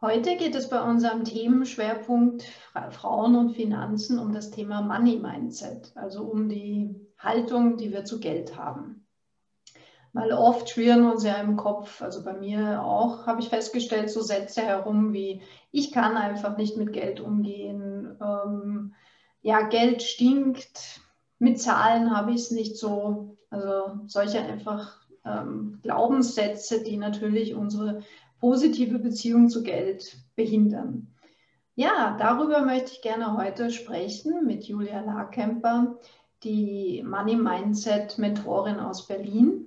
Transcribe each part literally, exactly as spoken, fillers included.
Heute geht es bei unserem Themenschwerpunkt Frauen und Finanzen um das Thema Money Mindset, also um die Haltung, die wir zu Geld haben. Weil oft schwirren uns ja im Kopf, also bei mir auch, habe ich festgestellt, so Sätze herum wie: Ich kann einfach nicht mit Geld umgehen, ähm, ja, Geld stinkt, mit Zahlen habe ich es nicht so. Also solche einfach ähm, Glaubenssätze, die natürlich unsere positive Beziehung zu Geld behindern. Ja, darüber möchte ich gerne heute sprechen mit Julia Larkemper, die Money Mindset Mentorin aus Berlin.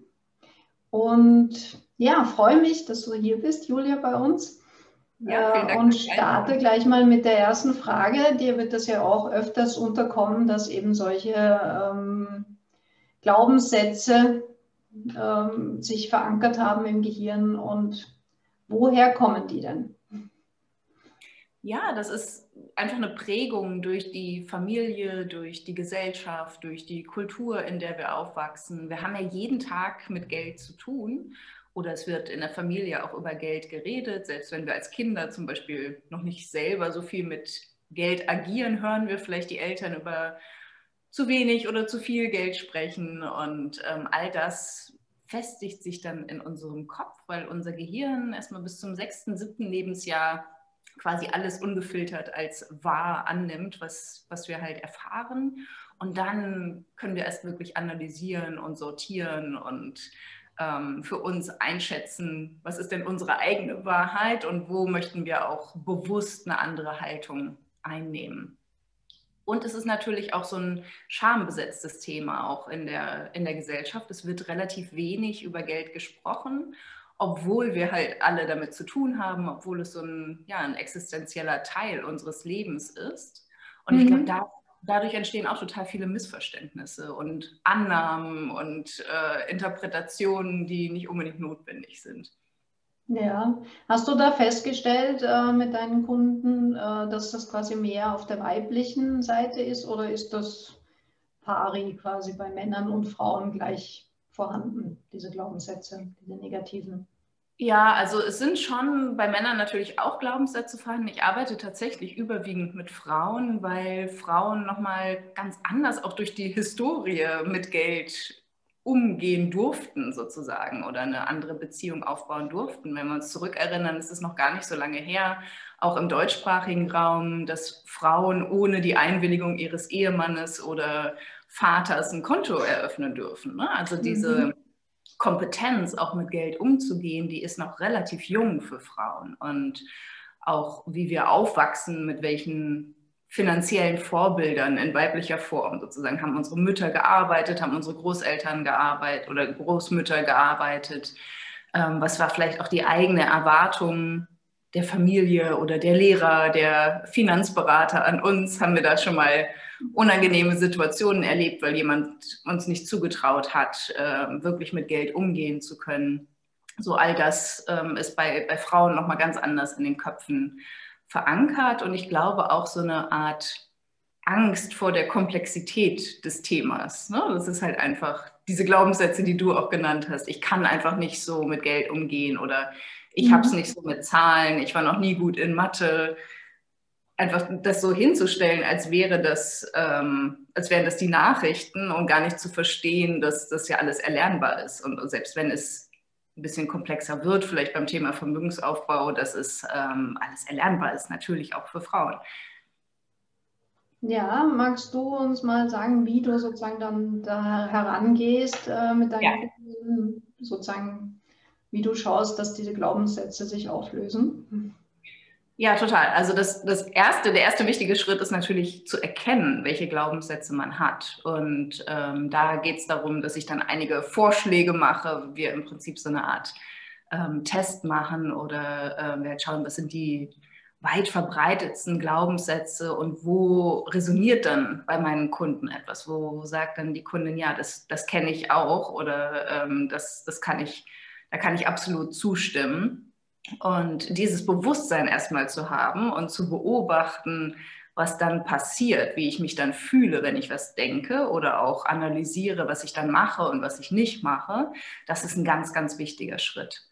Und ja, freue mich, dass du hier bist, Julia, bei uns. Ja, vielen Dank. Und starte gleich mal mit der ersten Frage. Dir wird das ja auch öfters unterkommen, dass eben solche ähm, Glaubenssätze ähm, sich verankert haben im Gehirn. Und woher kommen die denn? Ja, das ist einfach eine Prägung durch die Familie, durch die Gesellschaft, durch die Kultur, in der wir aufwachsen. Wir haben ja jeden Tag mit Geld zu tun, oder es wird in der Familie auch über Geld geredet. Selbst wenn wir als Kinder zum Beispiel noch nicht selber so viel mit Geld agieren, hören wir vielleicht die Eltern über zu wenig oder zu viel Geld sprechen, und ähm, all das festigt sich dann in unserem Kopf, weil unser Gehirn erstmal bis zum sechsten, siebten Lebensjahr quasi alles ungefiltert als wahr annimmt, was, was wir halt erfahren. Und dann können wir erst wirklich analysieren und sortieren und ähm, für uns einschätzen, was ist denn unsere eigene Wahrheit und wo möchten wir auch bewusst eine andere Haltung einnehmen. Und es ist natürlich auch so ein schambesetztes Thema auch in der, in der Gesellschaft. Es wird relativ wenig über Geld gesprochen, obwohl wir halt alle damit zu tun haben, obwohl es so ein, ja, ein existenzieller Teil unseres Lebens ist. Und ich glaube, Mhm. da, dadurch entstehen auch total viele Missverständnisse und Annahmen und äh, Interpretationen, die nicht unbedingt notwendig sind. Ja, hast du da festgestellt äh, mit deinen Kunden, äh, dass das quasi mehr auf der weiblichen Seite ist, oder ist das pari quasi bei Männern und Frauen gleich vorhanden, diese Glaubenssätze, diese negativen? Ja, also es sind schon bei Männern natürlich auch Glaubenssätze vorhanden. Ich arbeite tatsächlich überwiegend mit Frauen, weil Frauen nochmal ganz anders auch durch die Historie mit Geld umgehen durften sozusagen oder eine andere Beziehung aufbauen durften. Wenn wir uns zurückerinnern, ist es noch gar nicht so lange her, auch im deutschsprachigen Raum, dass Frauen ohne die Einwilligung ihres Ehemannes oder Vaters ein Konto eröffnen dürfen, ne? Also Mhm. diese Kompetenz, auch mit Geld umzugehen, die ist noch relativ jung für Frauen. Und auch wie wir aufwachsen, mit welchen finanziellen Vorbildern in weiblicher Form sozusagen, haben unsere Mütter gearbeitet, haben unsere Großeltern gearbeitet oder Großmütter gearbeitet. Ähm, was war vielleicht auch die eigene Erwartung der Familie oder der Lehrer, der Finanzberater an uns? Haben wir da schon mal unangenehme Situationen erlebt, weil jemand uns nicht zugetraut hat, äh, wirklich mit Geld umgehen zu können? So all das ähm, ist bei, bei Frauen nochmal ganz anders in den Köpfen verankert, und ich glaube auch so eine Art Angst vor der Komplexität des Themas. Ne? Das ist halt einfach diese Glaubenssätze, die du auch genannt hast. Ich kann einfach nicht so mit Geld umgehen, oder ich habe es Mhm. nicht so mit Zahlen, ich war noch nie gut in Mathe. Einfach das so hinzustellen, als wäre das, ähm, als wären das die Nachrichten, und gar nicht zu verstehen, dass das ja alles erlernbar ist. Und selbst wenn es ein bisschen komplexer wird, vielleicht beim Thema Vermögensaufbau, dass es ähm, alles erlernbar ist, natürlich auch für Frauen. Ja, magst du uns mal sagen, wie du sozusagen dann da herangehst äh, mit Ja. deinen Kunden, sozusagen, wie du schaust, dass diese Glaubenssätze sich auflösen? Ja, total. Also das, das erste, der erste wichtige Schritt ist natürlich zu erkennen, welche Glaubenssätze man hat. Und ähm, da geht es darum, dass ich dann einige Vorschläge mache, wir im Prinzip so eine Art ähm, Test machen, oder äh, wir schauen, was sind die weit verbreitetsten Glaubenssätze und wo resoniert dann bei meinen Kunden etwas, wo sagt dann die Kundin, ja, das, das kenne ich auch, oder ähm, das, das kann ich, da kann ich absolut zustimmen. Und dieses Bewusstsein erstmal zu haben und zu beobachten, was dann passiert, wie ich mich dann fühle, wenn ich was denke, oder auch analysiere, was ich dann mache und was ich nicht mache, das ist ein ganz, ganz wichtiger Schritt.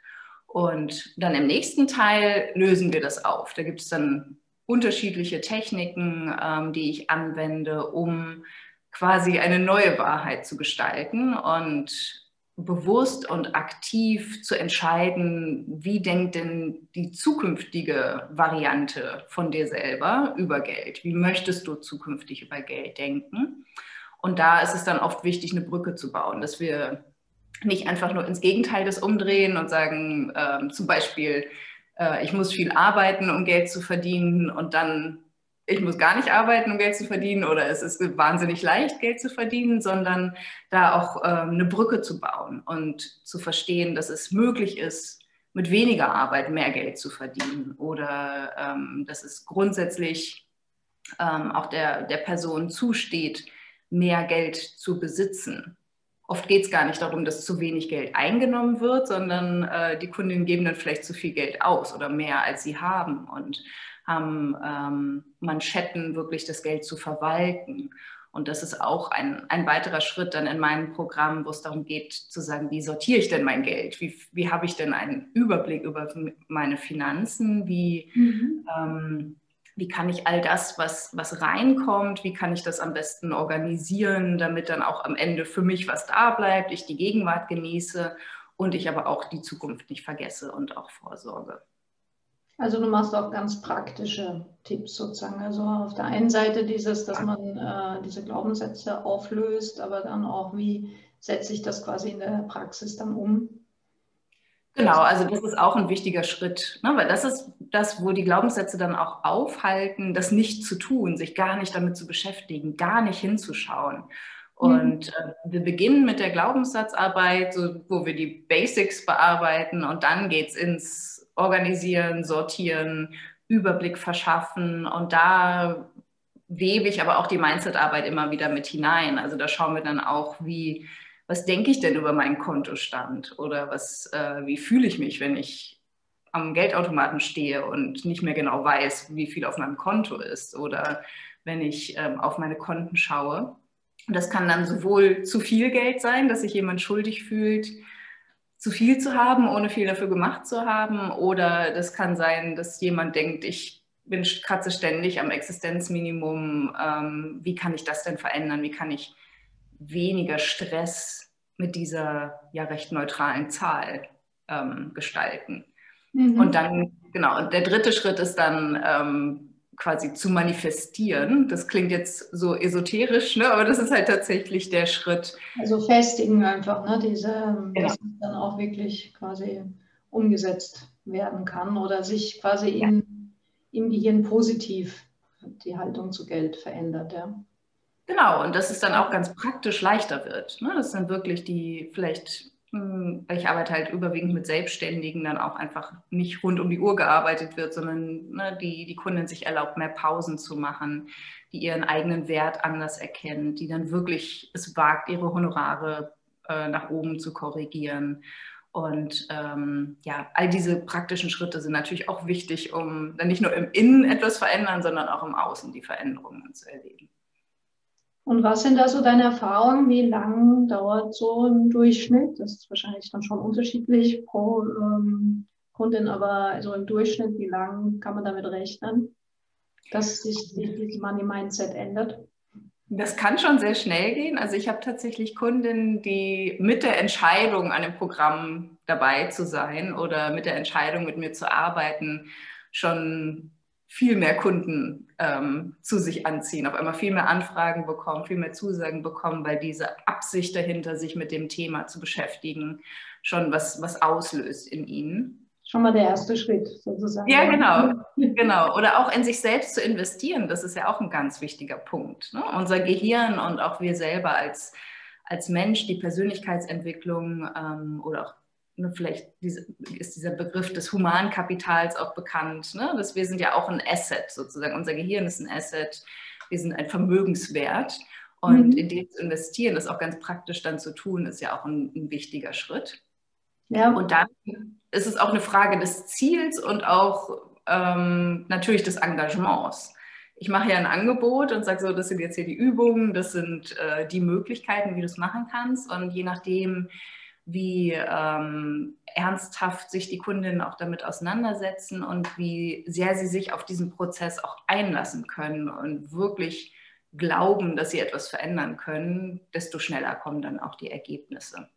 Und dann im nächsten Teil lösen wir das auf. Da gibt es dann unterschiedliche Techniken, ähm, die ich anwende, um quasi eine neue Wahrheit zu gestalten und bewusst und aktiv zu entscheiden, wie denkt denn die zukünftige Variante von dir selber über Geld? Wie möchtest du zukünftig über Geld denken? Und da ist es dann oft wichtig, eine Brücke zu bauen, dass wir nicht einfach nur ins Gegenteil das umdrehen und sagen, äh, zum Beispiel, äh, ich muss viel arbeiten, um Geld zu verdienen und dann ich muss gar nicht arbeiten, um Geld zu verdienen oder es ist wahnsinnig leicht, Geld zu verdienen, sondern da auch ähm, eine Brücke zu bauen und zu verstehen, dass es möglich ist, mit weniger Arbeit mehr Geld zu verdienen oder ähm, dass es grundsätzlich ähm, auch der, der Person zusteht, mehr Geld zu besitzen. Oft geht es gar nicht darum, dass zu wenig Geld eingenommen wird, sondern äh, die Kundinnen geben dann vielleicht zu viel Geld aus oder mehr, als sie haben und haben ähm, Manschetten, wirklich das Geld zu verwalten. Und das ist auch ein, ein weiterer Schritt dann in meinem Programm, wo es darum geht, zu sagen, wie sortiere ich denn mein Geld? Wie, wie habe ich denn einen Überblick über meine Finanzen? Wie, mhm. ähm, wie kann ich all das, was, was reinkommt, wie kann ich das am besten organisieren, damit dann auch am Ende für mich was da bleibt, ich die Gegenwart genieße und ich aber auch die Zukunft nicht vergesse und auch vorsorge. Also du machst auch ganz praktische Tipps sozusagen. Also auf der einen Seite dieses, dass man äh, diese Glaubenssätze auflöst, aber dann auch, wie setze ich das quasi in der Praxis dann um? Genau, also das ist auch ein wichtiger Schritt, ne? Weil das ist das, wo die Glaubenssätze dann auch aufhalten, das nicht zu tun, sich gar nicht damit zu beschäftigen, gar nicht hinzuschauen. Und äh, wir beginnen mit der Glaubenssatzarbeit, so, wo wir die Basics bearbeiten und dann geht es ins Organisieren, Sortieren, Überblick verschaffen und da webe ich aber auch die Mindset-Arbeit immer wieder mit hinein. Also da schauen wir dann auch, wie, was denke ich denn über meinen Kontostand oder was, äh, wie fühle ich mich, wenn ich am Geldautomaten stehe und nicht mehr genau weiß, wie viel auf meinem Konto ist oder wenn ich ähm, auf meine Konten schaue. Und das kann dann sowohl zu viel Geld sein, dass sich jemand schuldig fühlt, zu viel zu haben, ohne viel dafür gemacht zu haben. Oder das kann sein, dass jemand denkt, ich bin kratze ständig am Existenzminimum. Ähm, wie kann ich das denn verändern? Wie kann ich weniger Stress mit dieser ja recht neutralen Zahl ähm, gestalten? Mhm. Und dann, genau, und der dritte Schritt ist dann ähm, quasi zu manifestieren. Das klingt jetzt so esoterisch, ne? Aber das ist halt tatsächlich der Schritt. Also festigen einfach, ne? Diese, genau. Dass es dann auch wirklich quasi umgesetzt werden kann oder sich quasi ja. in, im Gehirn positiv die Haltung zu Geld verändert, ja. Genau, und dass es dann auch ganz praktisch leichter wird. Ne? Dass dann wirklich die vielleicht, ich arbeite halt überwiegend mit Selbstständigen, dann auch einfach nicht rund um die Uhr gearbeitet wird, sondern ne, die, die Kundin sich erlaubt, mehr Pausen zu machen, die ihren eigenen Wert anders erkennt, die dann wirklich es wagt, ihre Honorare äh, nach oben zu korrigieren. Und ähm, ja, all diese praktischen Schritte sind natürlich auch wichtig, um dann nicht nur im Innen etwas verändern, sondern auch im Außen die Veränderungen zu erleben. Und was sind da so deine Erfahrungen? Wie lang dauert so ein Durchschnitt? Das ist wahrscheinlich dann schon unterschiedlich pro ähm, Kundin, aber so im Durchschnitt, wie lang kann man damit rechnen, dass sich dieses Money-Mindset ändert? Das kann schon sehr schnell gehen. Also ich habe tatsächlich Kundinnen, die mit der Entscheidung, an dem Programm dabei zu sein oder mit der Entscheidung, mit mir zu arbeiten, schon viel mehr Kunden ähm, zu sich anziehen, auf einmal viel mehr Anfragen bekommen, viel mehr Zusagen bekommen, weil diese Absicht dahinter, sich mit dem Thema zu beschäftigen, schon was, was auslöst in ihnen. Schon mal der erste Schritt sozusagen. Ja, genau, genau. Oder auch in sich selbst zu investieren, das ist ja auch ein ganz wichtiger Punkt. Ne? Unser Gehirn und auch wir selber als, als Mensch, die Persönlichkeitsentwicklung ähm, oder auch vielleicht diese, ist dieser Begriff des Humankapitals auch bekannt, ne? Dass wir sind ja auch ein Asset sozusagen. Unser Gehirn ist ein Asset, wir sind ein Vermögenswert und mhm. in dem zu investieren, das auch ganz praktisch dann zu tun, ist ja auch ein, ein wichtiger Schritt. Ja. Und dann ist es auch eine Frage des Ziels und auch ähm, natürlich des Engagements. Ich mache ja ein Angebot und sage so, das sind jetzt hier die Übungen, das sind äh, die Möglichkeiten, wie du es machen kannst und je nachdem, wie ähm, ernsthaft sich die Kundinnen auch damit auseinandersetzen und wie sehr sie sich auf diesen Prozess auch einlassen können und wirklich glauben, dass sie etwas verändern können, desto schneller kommen dann auch die Ergebnisse.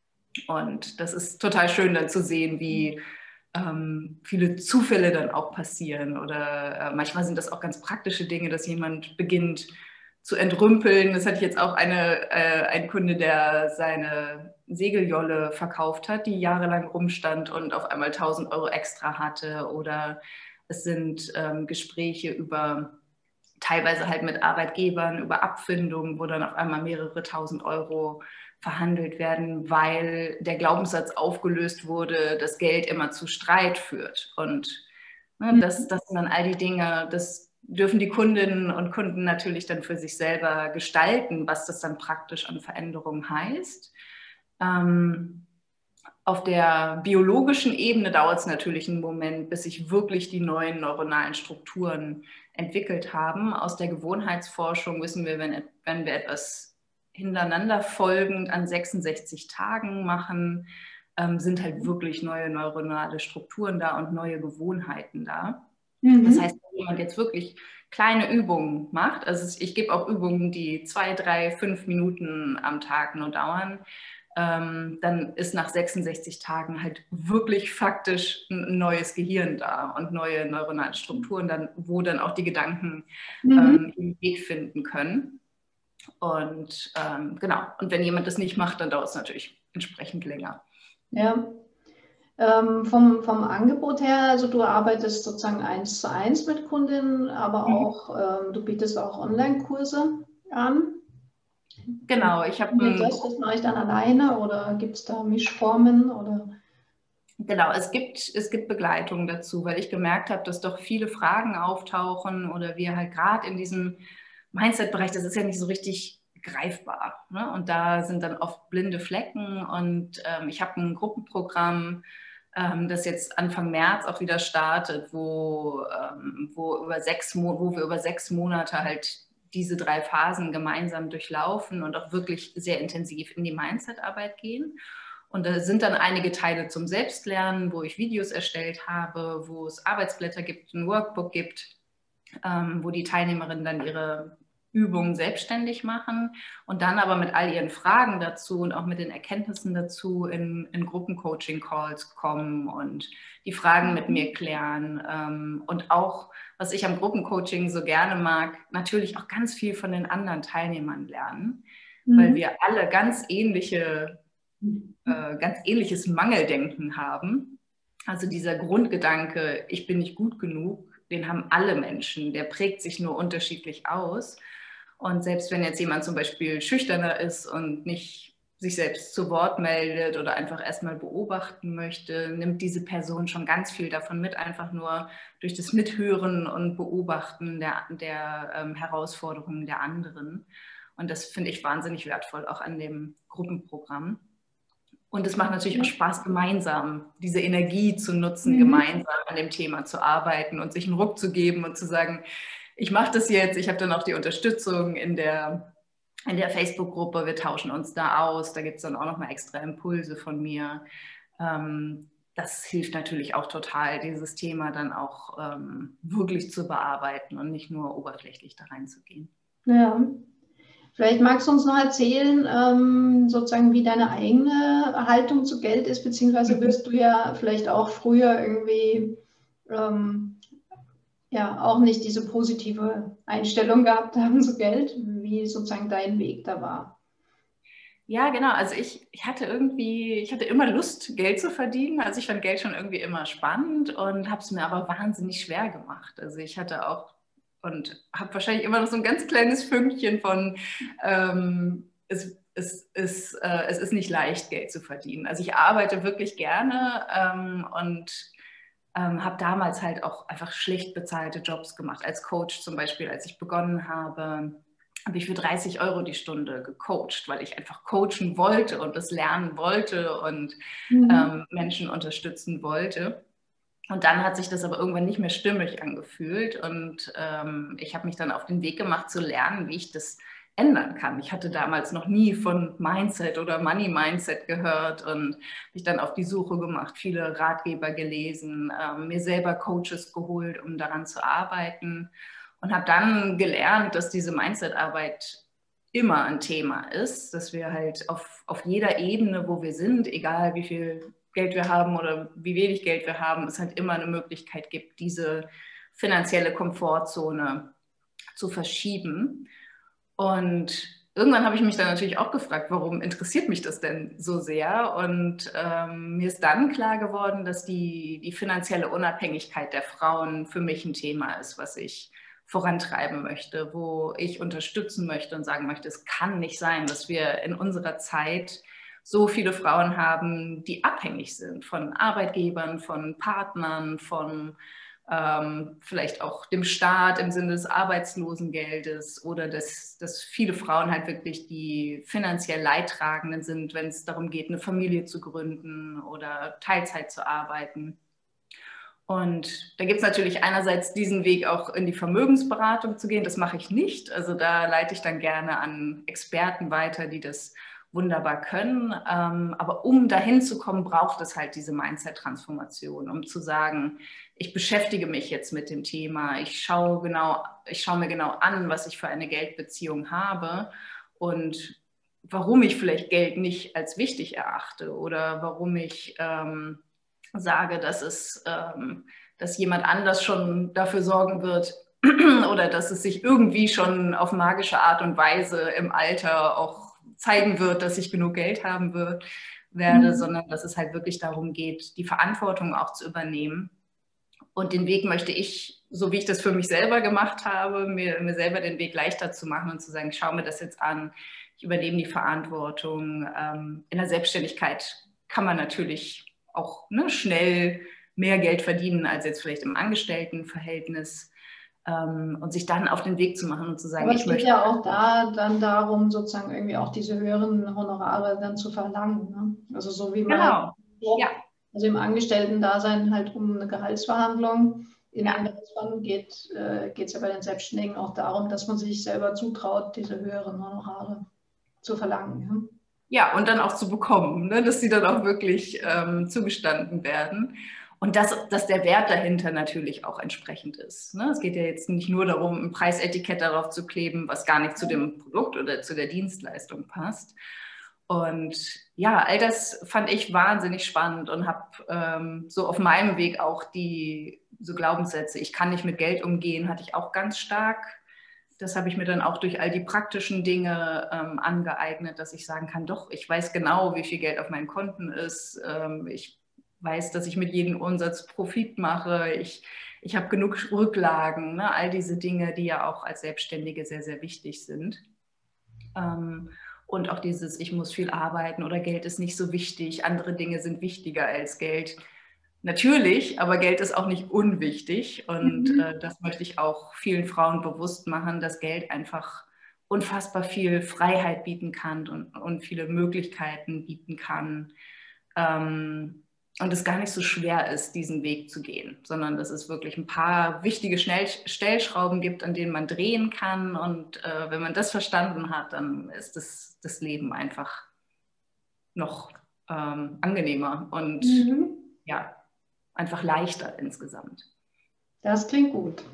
Und das ist total schön dann zu sehen, wie ähm, viele Zufälle dann auch passieren. Oder äh, manchmal sind das auch ganz praktische Dinge, dass jemand beginnt zu entrümpeln. Das hatte ich jetzt auch eine, äh, ein Kunde, der seine Segeljolle verkauft hat, die jahrelang rumstand und auf einmal tausend Euro extra hatte. Oder es sind ähm, Gespräche über teilweise halt mit Arbeitgebern, über Abfindungen, wo dann auf einmal mehrere tausend Euro verhandelt werden, weil der Glaubenssatz aufgelöst wurde, dass Geld immer zu Streit führt. Und ne, das, das sind dann all die Dinge, das dürfen die Kundinnen und Kunden natürlich dann für sich selber gestalten, was das dann praktisch an Veränderungen heißt. Ähm, auf der biologischen Ebene dauert es natürlich einen Moment, bis sich wirklich die neuen neuronalen Strukturen entwickelt haben. Aus der Gewohnheitsforschung wissen wir, wenn, wenn wir etwas hintereinander folgend an sechsundsechzig Tagen machen, ähm, sind halt wirklich neue neuronale Strukturen da und neue Gewohnheiten da. Mhm. Das heißt, wenn jemand jetzt wirklich kleine Übungen macht, also ich gebe auch Übungen, die zwei, drei, fünf Minuten am Tag nur dauern, ähm, dann ist nach sechsundsechzig Tagen halt wirklich faktisch ein neues Gehirn da und neue neuronale Strukturen, dann, wo dann auch die Gedanken mhm. ähm, ihren Weg finden können. Und ähm, genau, und wenn jemand das nicht macht, dann dauert es natürlich entsprechend länger. Ja, ähm, vom, vom Angebot her, also du arbeitest sozusagen eins zu eins mit Kundinnen, aber auch, mhm. ähm, du bietest auch Online-Kurse an. Genau, ich habe... Das, das mache ich dann alleine oder gibt es da Mischformen? Oder? Genau, es gibt, es gibt Begleitung dazu, weil ich gemerkt habe, dass doch viele Fragen auftauchen oder wir halt gerade in diesem Mindset-Bereich, das ist ja nicht so richtig greifbar. Ne? Und da sind dann oft blinde Flecken und ähm, ich habe ein Gruppenprogramm, ähm, das jetzt Anfang März auch wieder startet, wo, ähm, wo, über sechs Mo- wo wir über sechs Monate halt diese drei Phasen gemeinsam durchlaufen und auch wirklich sehr intensiv in die Mindset-Arbeit gehen. Und da sind dann einige Teile zum Selbstlernen, wo ich Videos erstellt habe, wo es Arbeitsblätter gibt, ein Workbook gibt, ähm, wo die Teilnehmerinnen dann ihre Übungen selbstständig machen und dann aber mit all ihren Fragen dazu und auch mit den Erkenntnissen dazu in, in Gruppencoaching-Calls kommen und die Fragen mit mir klären. Ähm, und auch, was ich am Gruppencoaching so gerne mag, natürlich auch ganz viel von den anderen Teilnehmern lernen, mhm. weil wir alle ganz ähnliche Äh, ganz ähnliches Mangeldenken haben. Also dieser Grundgedanke, ich bin nicht gut genug, den haben alle Menschen. Der prägt sich nur unterschiedlich aus. Und selbst wenn jetzt jemand zum Beispiel schüchterner ist und nicht sich selbst zu Wort meldet oder einfach erstmal beobachten möchte, nimmt diese Person schon ganz viel davon mit, einfach nur durch das Mithören und Beobachten der, der ähm, Herausforderungen der anderen. Und das finde ich wahnsinnig wertvoll, auch an dem Gruppenprogramm. Und es macht natürlich auch Spaß, gemeinsam diese Energie zu nutzen, mhm. gemeinsam an dem Thema zu arbeiten und sich einen Ruck zu geben und zu sagen, ich mache das jetzt, ich habe dann auch die Unterstützung in der, in der Facebook-Gruppe, wir tauschen uns da aus, da gibt es dann auch nochmal extra Impulse von mir. Ähm, das hilft natürlich auch total, dieses Thema dann auch ähm, wirklich zu bearbeiten und nicht nur oberflächlich da reinzugehen. Ja. Vielleicht magst du uns noch erzählen, ähm, sozusagen, wie deine eigene Haltung zu Geld ist, beziehungsweise wirst du ja vielleicht auch früher irgendwie ähm, ja auch nicht diese positive Einstellung gehabt haben zu Geld, wie sozusagen dein Weg da war. Ja, genau. Also ich, ich hatte irgendwie, ich hatte immer Lust, Geld zu verdienen. Also ich fand Geld schon irgendwie immer spannend und habe es mir aber wahnsinnig schwer gemacht. Also ich hatte auch und habe wahrscheinlich immer noch so ein ganz kleines Fünkchen von, ähm, es, es, es, äh, es ist nicht leicht, Geld zu verdienen. Also ich arbeite wirklich gerne ähm, und ähm, habe damals halt auch einfach schlecht bezahlte Jobs gemacht. Als Coach zum Beispiel, als ich begonnen habe, habe ich für dreißig Euro die Stunde gecoacht, weil ich einfach coachen wollte und das lernen wollte und mhm. ähm, Menschen unterstützen wollte. Und dann hat sich das aber irgendwann nicht mehr stimmig angefühlt und ähm, ich habe mich dann auf den Weg gemacht zu lernen, wie ich das ändern kann. Ich hatte damals noch nie von Mindset oder Money Mindset gehört und mich dann auf die Suche gemacht, viele Ratgeber gelesen, äh, mir selber Coaches geholt, um daran zu arbeiten und habe dann gelernt, dass diese Mindset-Arbeit immer ein Thema ist, dass wir halt auf, auf jeder Ebene, wo wir sind, egal wie viel Geld wir haben oder wie wenig Geld wir haben, es halt immer eine Möglichkeit gibt, diese finanzielle Komfortzone zu verschieben. Und irgendwann habe ich mich dann natürlich auch gefragt, warum interessiert mich das denn so sehr? Und ähm, mir ist dann klar geworden, dass die, die finanzielle Unabhängigkeit der Frauen für mich ein Thema ist, was ich vorantreiben möchte, wo ich unterstützen möchte und sagen möchte, es kann nicht sein, dass wir in unserer Zeit so viele Frauen haben, die abhängig sind von Arbeitgebern, von Partnern, von ähm, vielleicht auch dem Staat im Sinne des Arbeitslosengeldes oder dass, dass viele Frauen halt wirklich die finanziell Leidtragenden sind, wenn es darum geht, eine Familie zu gründen oder Teilzeit zu arbeiten. Und da gibt es natürlich einerseits diesen Weg auch in die Vermögensberatung zu gehen. Das mache ich nicht. Also da leite ich dann gerne an Experten weiter, die das wunderbar können. Aber um dahin zu kommen, braucht es halt diese Mindset-Transformation, um zu sagen, ich beschäftige mich jetzt mit dem Thema. Ich schaue genau, ich schaue mir genau an, was ich für eine Geldbeziehung habe und warum ich vielleicht Geld nicht als wichtig erachte oder warum ich ähm, sage, dass es, ähm, dass jemand anders schon dafür sorgen wird oder dass es sich irgendwie schon auf magische Art und Weise im Alter auch zeigen wird, dass ich genug Geld haben wird, werde, mhm. sondern dass es halt wirklich darum geht, die Verantwortung auch zu übernehmen. Und den Weg möchte ich, so wie ich das für mich selber gemacht habe, mir, mir selber den Weg leichter zu machen und zu sagen, ich schaue mir das jetzt an, ich übernehme die Verantwortung. Ähm, in der Selbstständigkeit kann man natürlich auch ne, schnell mehr Geld verdienen als jetzt vielleicht im Angestelltenverhältnis ähm, und sich dann auf den Weg zu machen und zu sagen, aber ich es geht möchte... ja auch da dann darum, sozusagen irgendwie auch diese höheren Honorare dann zu verlangen. Ne? Also so wie man Genau, Job, ja. Also im Angestellten-Dasein halt um eine Gehaltsverhandlung. In Ja. einer Gehaltsverhandlung geht äh, es ja bei den Selbstständigen auch darum, dass man sich selber zutraut, diese höheren Honorare zu verlangen. Ja, ja und dann auch zu bekommen, ne? Dass sie dann auch wirklich ähm, zugestanden werden. Und dass, dass der Wert dahinter natürlich auch entsprechend ist. Ne? Es geht ja jetzt nicht nur darum, ein Preisetikett darauf zu kleben, was gar nicht zu dem Produkt oder zu der Dienstleistung passt. Und ja, all das fand ich wahnsinnig spannend und habe ähm, so auf meinem Weg auch die so Glaubenssätze, ich kann nicht mit Geld umgehen, hatte ich auch ganz stark. Das habe ich mir dann auch durch all die praktischen Dinge ähm, angeeignet, dass ich sagen kann, doch, ich weiß genau, wie viel Geld auf meinen Konten ist. Ähm, ich weiß, dass ich mit jedem Umsatz Profit mache. Ich, ich habe genug Rücklagen, ne? All diese Dinge, die ja auch als Selbstständige sehr, sehr wichtig sind. Ähm, und auch dieses, ich muss viel arbeiten oder Geld ist nicht so wichtig, andere Dinge sind wichtiger als Geld. Natürlich, aber Geld ist auch nicht unwichtig und mhm. äh, das möchte ich auch vielen Frauen bewusst machen, dass Geld einfach unfassbar viel Freiheit bieten kann und, und viele Möglichkeiten bieten kann ähm, und es gar nicht so schwer ist, diesen Weg zu gehen, sondern dass es wirklich ein paar wichtige Schnell Stellschrauben gibt, an denen man drehen kann und äh, wenn man das verstanden hat, dann ist das, das Leben einfach noch ähm, angenehmer und mhm. ja, einfach leichter insgesamt. Das klingt gut.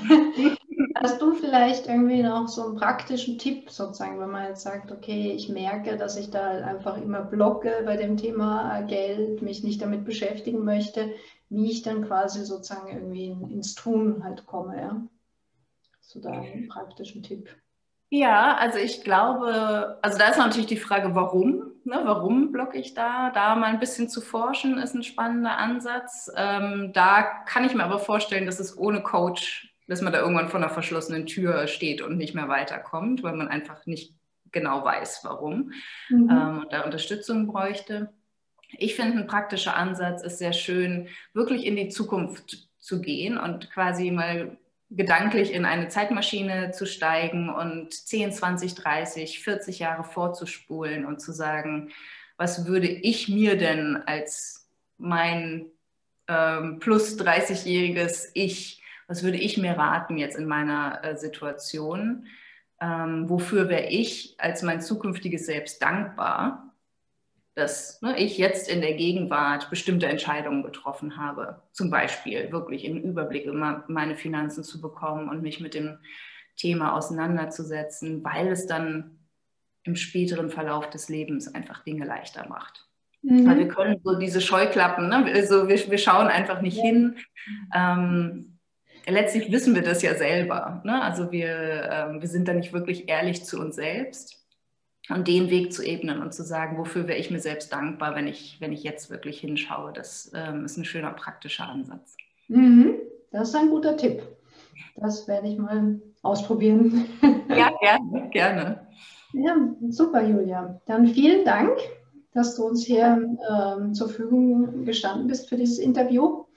Hast du vielleicht irgendwie noch so einen praktischen Tipp sozusagen, wenn man jetzt sagt, okay, ich merke, dass ich da einfach immer blocke bei dem Thema Geld, mich nicht damit beschäftigen möchte, wie ich dann quasi sozusagen irgendwie ins Tun halt komme, ja? Hast du da einen praktischen Tipp? Ja, also ich glaube, also da ist natürlich die Frage, warum? Ne, warum blocke ich da? Da mal ein bisschen zu forschen, ist ein spannender Ansatz. Ähm, da kann ich mir aber vorstellen, dass es ohne Coach, dass man da irgendwann vor einer verschlossenen Tür steht und nicht mehr weiterkommt, weil man einfach nicht genau weiß, warum mhm. ähm, und da Unterstützung bräuchte. Ich finde, ein praktischer Ansatz ist sehr schön, wirklich in die Zukunft zu gehen und quasi mal gedanklich in eine Zeitmaschine zu steigen und zehn, zwanzig, dreißig, vierzig Jahre vorzuspulen und zu sagen, was würde ich mir denn als mein ähm, plus dreißigjähriges Ich, was würde ich mir raten jetzt in meiner äh, Situation? ähm, wofür wäre ich als mein zukünftiges Selbst dankbar, dass ne, ich jetzt in der Gegenwart bestimmte Entscheidungen getroffen habe. Zum Beispiel wirklich einen Überblick über meine Finanzen zu bekommen und mich mit dem Thema auseinanderzusetzen, weil es dann im späteren Verlauf des Lebens einfach Dinge leichter macht. Mhm. Weil wir können so diese Scheuklappen, ne? also wir, wir schauen einfach nicht ja. hin. Ähm, letztlich wissen wir das ja selber. Ne? Also wir, ähm, wir sind da nicht wirklich ehrlich zu uns selbst. Und den Weg zu ebnen und zu sagen, wofür wäre ich mir selbst dankbar, wenn ich, wenn ich jetzt wirklich hinschaue, das ähm, ist ein schöner praktischer Ansatz. Mhm. Das ist ein guter Tipp. Das werde ich mal ausprobieren. Ja, gerne, gerne. Ja, super, Julia. Dann vielen Dank, dass du uns hier ähm, zur Verfügung gestanden bist für dieses Interview.